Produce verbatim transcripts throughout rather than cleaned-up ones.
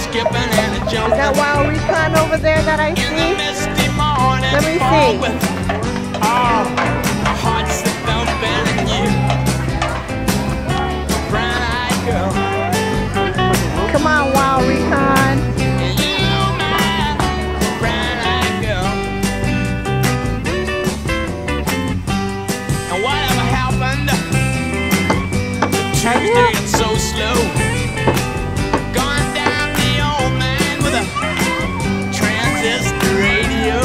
skipping and a jumping. Is that Wild Recon over there that I see? In the misty morning, let me fall see. With, oh, hearts that thumping and you, brown-eyed girl. Come on, Wild Recon. Tuesday and so slow, going down the old man with a transistor radio,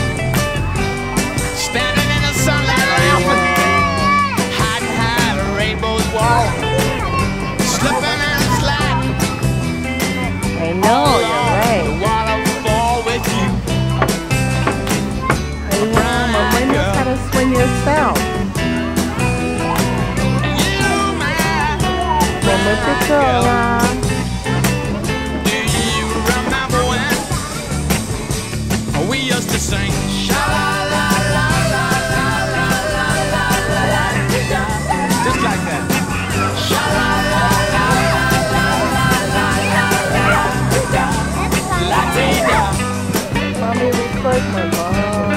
standing in the sunlight laughing, hiding behind a rainbow's wall, slipping and sliding. I know, you're right. The waterfall with you. I know, but when you gotta swing yourself. Look at Girl. Do you remember when we used to sing? Just like that. Mommy, record my mom.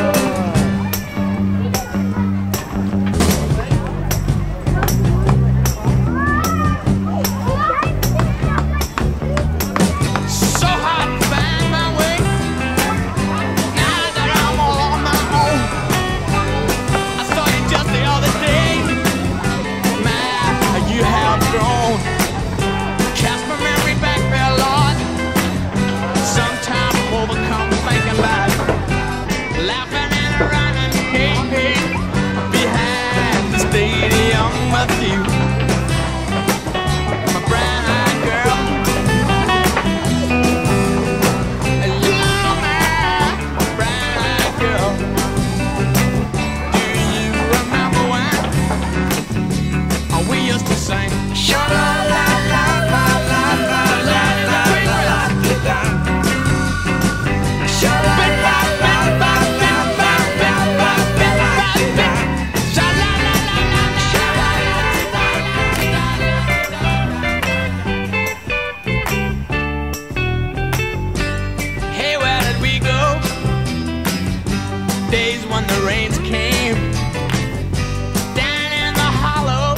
Days when the rains came down in the hollow,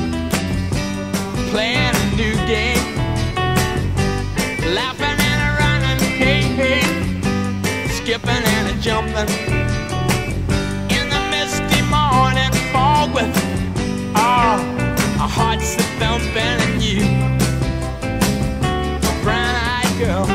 playing a new game, laughing and a running, hey, hey, skipping and a jumping in the misty morning fog with oh, our hearts that thumping and you, a brown-eyed girl.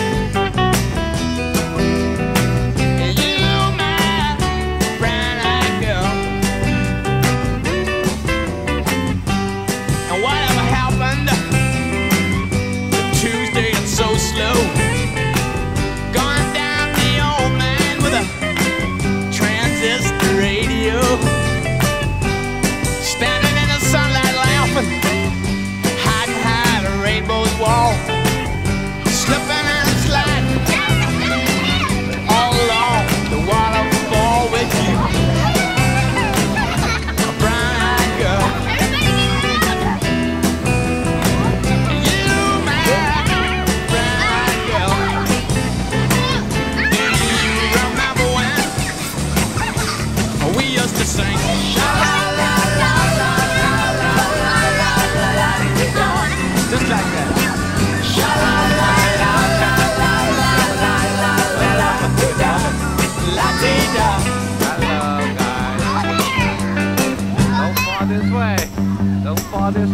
So slow, going down the old man with a transistor radio, standing in the sunlight laughing, hiding behind a rainbow's wall, slipping and sliding all along the waterfall with you, a brown-eyed girl. Sing. Just like that. Hello, guys. Don't fall this way. Don't fall this